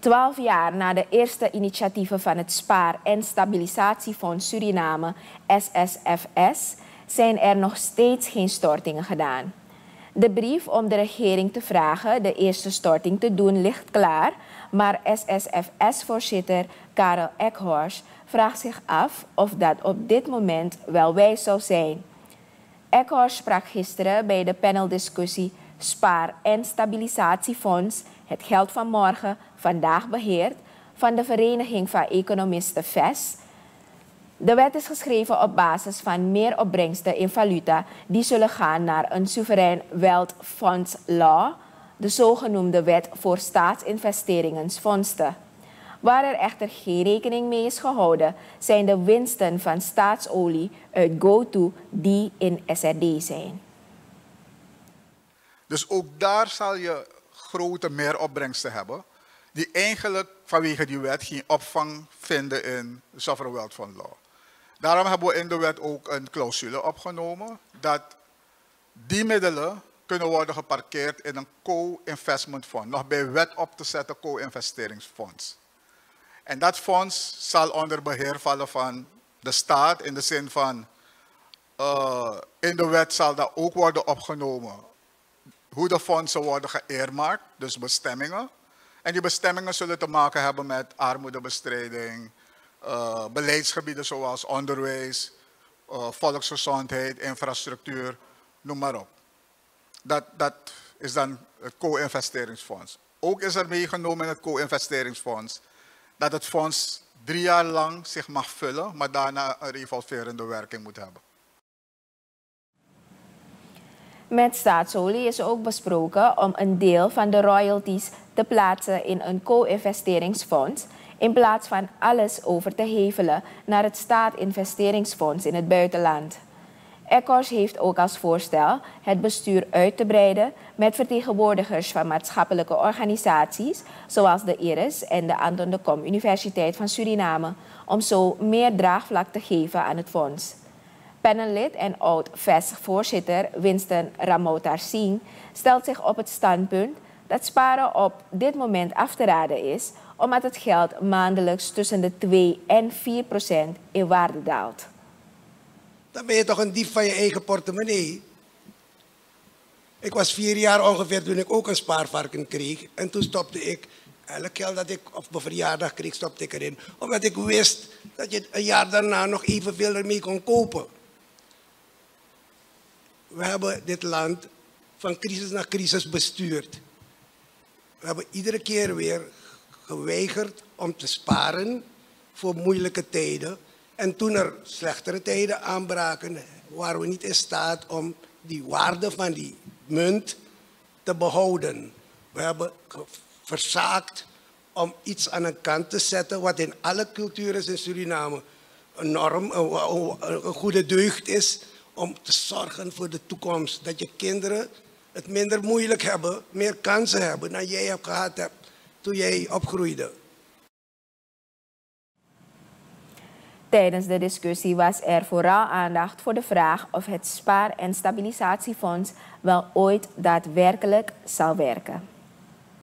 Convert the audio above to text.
12 jaar na de eerste initiatieven van het Spaar- en Stabilisatiefonds Suriname, SSFS, zijn er nog steeds geen stortingen gedaan. De brief om de regering te vragen de eerste storting te doen ligt klaar, maar SSFS-voorzitter Karel Ekhorst vraagt zich af of dat op dit moment wel wijs zou zijn. Ekhorst sprak gisteren bij de paneldiscussie Spaar- en Stabilisatiefonds, het geld van morgen, vandaag beheerd, van de Vereniging van Economisten VES. De wet is geschreven op basis van meer opbrengsten in valuta die zullen gaan naar een soeverein Wealth Funds Law, de zogenoemde wet voor staatsinvesteringsfondsen. Waar er echter geen rekening mee is gehouden, zijn de winsten van staatsolie uit GoTo die in SRD zijn. Dus ook daar zal je grote meeropbrengsten hebben, die eigenlijk vanwege die wet geen opvang vinden in de Sovereign Wealth Fund Law. Daarom hebben we in de wet ook een clausule opgenomen dat die middelen kunnen worden geparkeerd in een co-investment fund, nog bij wet op te zetten co-investeringsfonds. En dat fonds zal onder beheer vallen van de staat in de zin van, in de wet zal dat ook worden opgenomen hoe de fondsen worden geëarmarkt, dus bestemmingen. En die bestemmingen zullen te maken hebben met armoedebestrijding, beleidsgebieden zoals onderwijs, volksgezondheid, infrastructuur, noem maar op. Dat is dan het co-investeringsfonds. Ook is er meegenomen in het co-investeringsfonds dat het fonds 3 jaar lang zich mag vullen, maar daarna een revolverende werking moet hebben. Met staatsolie is ook besproken om een deel van de royalties te plaatsen in een co-investeringsfonds in plaats van alles over te hevelen naar het staatinvesteringsfonds in het buitenland. Ekhorst heeft ook als voorstel het bestuur uit te breiden met vertegenwoordigers van maatschappelijke organisaties zoals de IRIS en de Anton de Kom Universiteit van Suriname om zo meer draagvlak te geven aan het fonds. Panellid en oud-VES-voorzitter Winston Ramoutar Singh stelt zich op het standpunt dat sparen op dit moment af te raden is, omdat het geld maandelijks tussen de 2 en 4% in waarde daalt. Dan ben je toch een dief van je eigen portemonnee. Ik was 4 jaar ongeveer toen ik ook een spaarvarken kreeg. En toen stopte ik, elk geld dat ik op mijn verjaardag kreeg, stopte ik erin. Omdat ik wist dat je een jaar daarna nog evenveel ermee kon kopen. We hebben dit land van crisis naar crisis bestuurd. We hebben iedere keer weer geweigerd om te sparen voor moeilijke tijden. En toen er slechtere tijden aanbraken, waren we niet in staat om die waarde van die munt te behouden. We hebben verzaakt om iets aan een kant te zetten wat in alle culturen in Suriname een norm, een goede deugd is, om te zorgen voor de toekomst. Dat je kinderen het minder moeilijk hebben, meer kansen hebben dan jij hebt gehad toen jij opgroeide. Tijdens de discussie was er vooral aandacht voor de vraag of het Spaar- en Stabilisatiefonds wel ooit daadwerkelijk zal werken.